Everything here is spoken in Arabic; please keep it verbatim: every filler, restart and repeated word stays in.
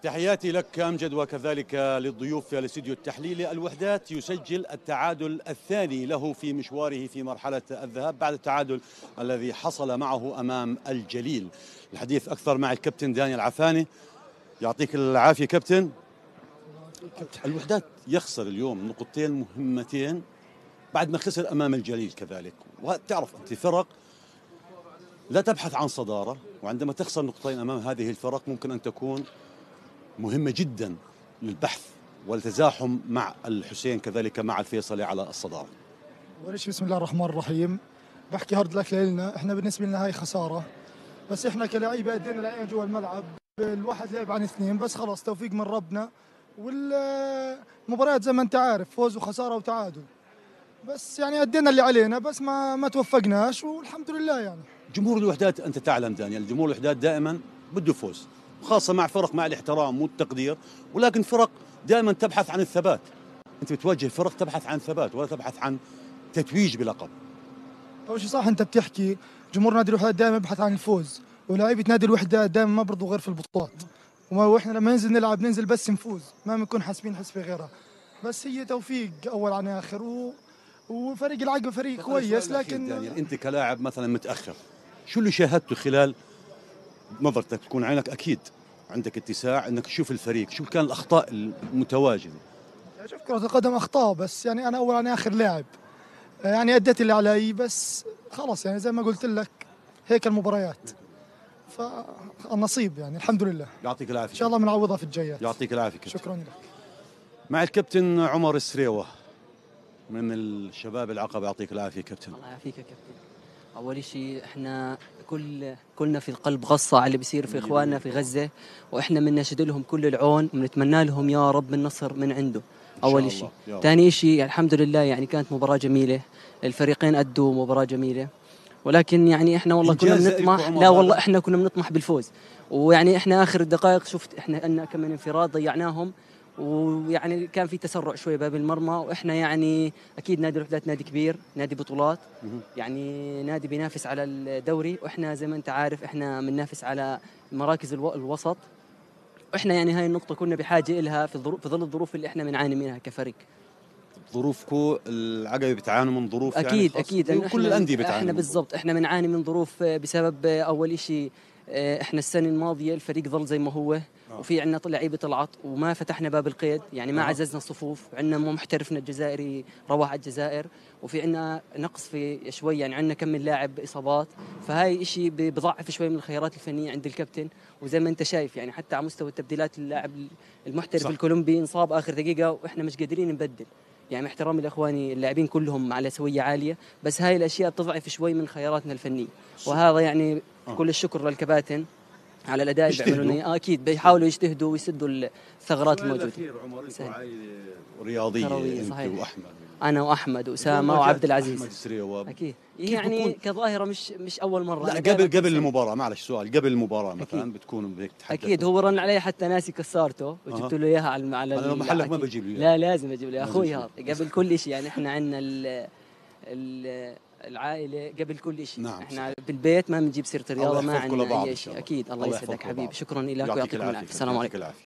تحياتي لك أمجد وكذلك للضيوف في الاستديو التحليلي. الوحدات يسجل التعادل الثاني له في مشواره في مرحلة الذهاب بعد التعادل الذي حصل معه أمام الجليل. الحديث أكثر مع الكابتن دانيال عفاني. يعطيك العافية كابتن. الوحدات يخسر اليوم نقطتين مهمتين بعد ما خسر أمام الجليل كذلك، وتعرف أنت فرق لا تبحث عن صدارة، وعندما تخسر نقطتين أمام هذه الفرق ممكن أن تكون مهمة جدا للبحث والتزاحم مع الحسين كذلك مع الفيصلي على الصدارة. أول شيء بسم الله الرحمن الرحيم، بحكي هارد لك لنا، احنا بالنسبة لنا هاي خسارة، بس احنا كلاعيبة أدينا العين جوا الملعب، الواحد لعب عن اثنين بس خلاص توفيق من ربنا، والمباريات زي ما انت عارف فوز وخسارة وتعادل، بس يعني أدينا اللي علينا بس ما ما توفقناش والحمد لله. يعني جمهور الوحدات أنت تعلم دانيال، جمهور الوحدات دائما بده فوز، خاصة مع فرق مع الاحترام والتقدير، ولكن فرق دائما تبحث عن الثبات. أنت بتواجه فرق تبحث عن ثبات ولا تبحث عن تتويج بلقب. أول شيء صح أنت بتحكي، جمهور نادي الوحدات دائما يبحث عن الفوز، ولاعيبة نادي الوحدات دائما ما برضوا غير في البطولات، واحنا لما ننزل نلعب ننزل بس نفوز، ما بنكون حاسبين حسبة غيرها، بس هي توفيق أول عن آخر و... وفريق العقبة فريق كويس. لكن دانيال أنت كلاعب مثلا متأخر، شو اللي شاهدته خلال نظرتك؟ تكون عينك أكيد عندك اتساع انك تشوف الفريق، شو كان الاخطاء المتواجده؟ شوف كرة القدم اخطاء، بس يعني انا اول عن اخر لاعب يعني اديت اللي علي، بس خلاص يعني زي ما قلت لك هيك المباريات، فالنصيب يعني الحمد لله. يعطيك العافيه، ان شاء الله بنعوضها في الجايات. يعطيك العافيه كابتن. شكرا لك. مع الكابتن عمر السريوه من الشباب العقبه. يعطيك العافيه كابتن. الله يعافيك يا كابتن. اول شيء احنا كل كلنا في القلب غصة على اللي بيصير في اخواننا في غزة، واحنا بنناشد لهم كل العون وبنتمنى لهم يا رب النصر من عنده. اول شيء. ثاني شيء الحمد لله يعني كانت مباراة جميلة، الفريقين أدوا مباراة جميلة، ولكن يعني احنا والله كنا بنطمح، لا والله احنا كنا بنطمح بالفوز، ويعني احنا اخر الدقائق شفت احنا عندنا كم من انفراد ضيعناهم، ويعني كان في تسرع شوي باب المرمى، واحنا يعني اكيد نادي الوحدات نادي كبير، نادي بطولات، يعني نادي بينافس على الدوري، واحنا زي ما انت عارف احنا بننافس على مراكز الو... الوسط، واحنا يعني هاي النقطة كنا بحاجة لها في, الظروف في ظل الظروف اللي احنا بنعاني منها كفريق. ظروفكم العقبة بتعانوا من ظروف اكيد يعني اكيد كل الاندية بتعاني. احنا بالضبط احنا بنعاني من ظروف بسبب اول شيء احنا السنة الماضية الفريق ظل زي ما هو، آه. وفي عندنا لعيبة طلعت وما فتحنا باب القيد، يعني ما آه. عززنا الصفوف، عندنا محترفنا الجزائري روح على الجزائر، وفي عندنا نقص في شوي، يعني عندنا كم من لاعب إصابات، فهاي شيء بضعف شوي من الخيارات الفنية عند الكابتن، وزي ما انت شايف يعني حتى على مستوى التبديلات اللاعب المحترف صح. الكولومبي انصاب آخر دقيقة واحنا مش قادرين نبدل، يعني احترامي لاخواني اللاعبين كلهم على سويه عاليه، بس هاي الاشياء بتضعف شوي من خياراتنا الفنيه، وهذا يعني آه. كل الشكر للكباتن على الاداء اللي بيعملونه. آه اكيد بيحاولوا يجتهدوا ويسدوا الثغرات الموجوده. عمر رياضيه انت واحمد، انا واحمد واسامه وعبد العزيز. احمد سريوة اكيد يعني كظاهره مش مش اول مره. لا قبل قبل المباراه، معلش سؤال، قبل المباراه مثلا بتكونوا هيك تحدثوا؟ اكيد هو رن علي حتى ناسي كسارته وجبت له اياها على على انا محلك ما بجيب له. لا لازم اجيب له اخوي هذا قبل كل شيء، يعني احنا عندنا ال ال العائله قبل كل شيء. نعم احنا صح. بالبيت ما بنجيب سيره الرياضه، ما عندنا اي شيء. اكيد الله يسعدك حبيبي، شكرا لك ويعطيكم العافيه. السلام عليكم.